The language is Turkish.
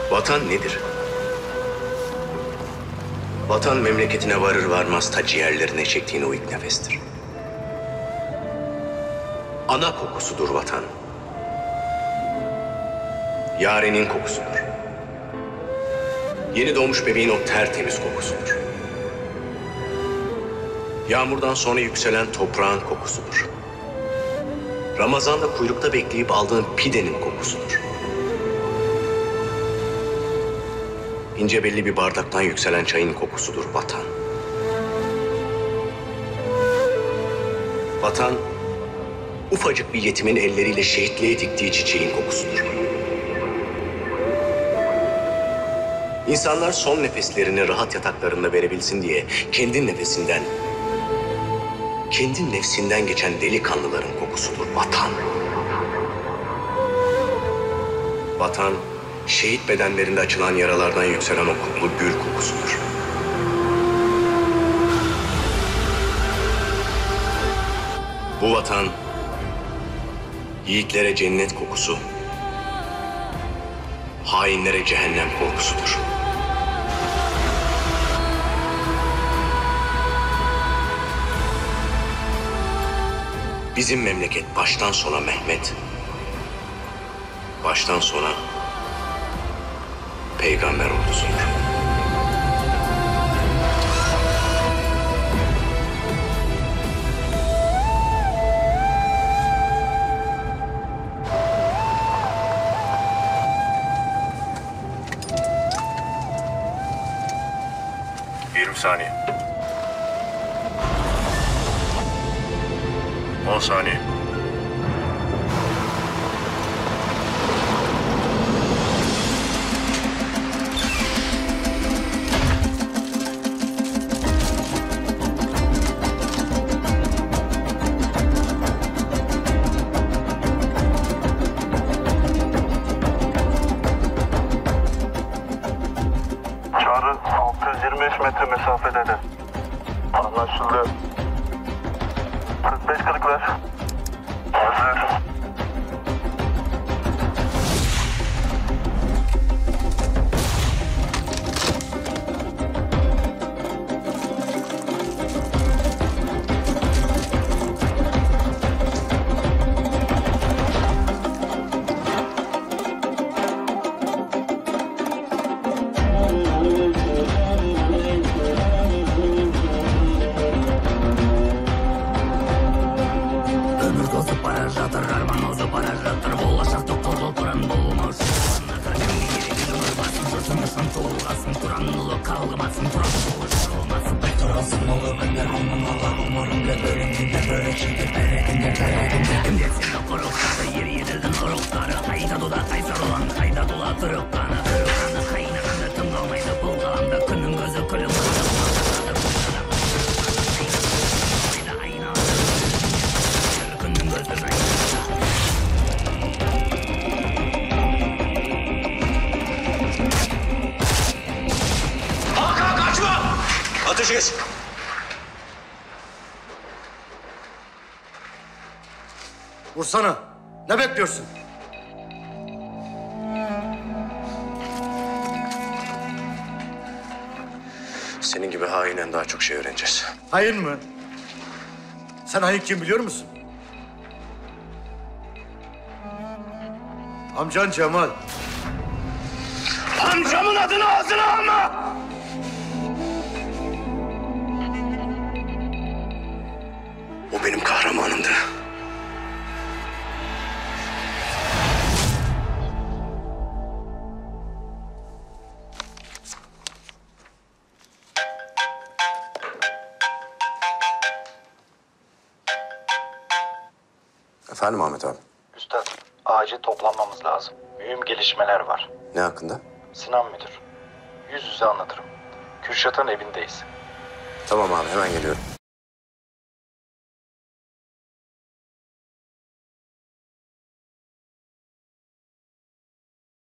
Vatan nedir? Vatan memleketine varır varmaz ta ciğerlerine çektiğin o ilk nefestir. Ana kokusudur vatan. Yarenin kokusudur. Yeni doğmuş bebeğin o tertemiz kokusudur. Yağmurdan sonra yükselen toprağın kokusudur. Ramazan'da kuyrukta bekleyip aldığın pidenin kokusudur. İnce belli bir bardaktan yükselen çayın kokusudur vatan. Vatan, ufacık bir yetimin elleriyle şehitliğe diktiği çiçeğin kokusudur. İnsanlar son nefeslerini rahat yataklarında verebilsin diye kendi nefsinden geçen delikanlıların kokusudur vatan. Vatan, şehit bedenlerinde açılan yaralardan yükselen o kutlu gül kokusudur. Bu vatan, yiğitlere cennet kokusu, hainlere cehennem korkusudur. Bizim memleket baştan sona Mehmet, baştan sona peygamber ordusudur. Saniye. 10 saniye. Çağrı 625 metre mesafede. Anlaşıldı. 45-40 ver. Hazır. Ateşi kes. Vursana. Ne bekliyorsun? Senin gibi hainen daha çok şey öğreneceğiz. Hain mi? Sen hain kim biliyor musun? Amcan Cemal. Amcamın adını ağzına alma! O benim kahramanımdı. Efendim Ahmet abi. Üstad, acil toplanmamız lazım. Mühim gelişmeler var. Ne hakkında? Sinan müdür. Yüz yüze anlatırım. Kürşat'ın evindeyiz. Tamam abi, hemen geliyorum.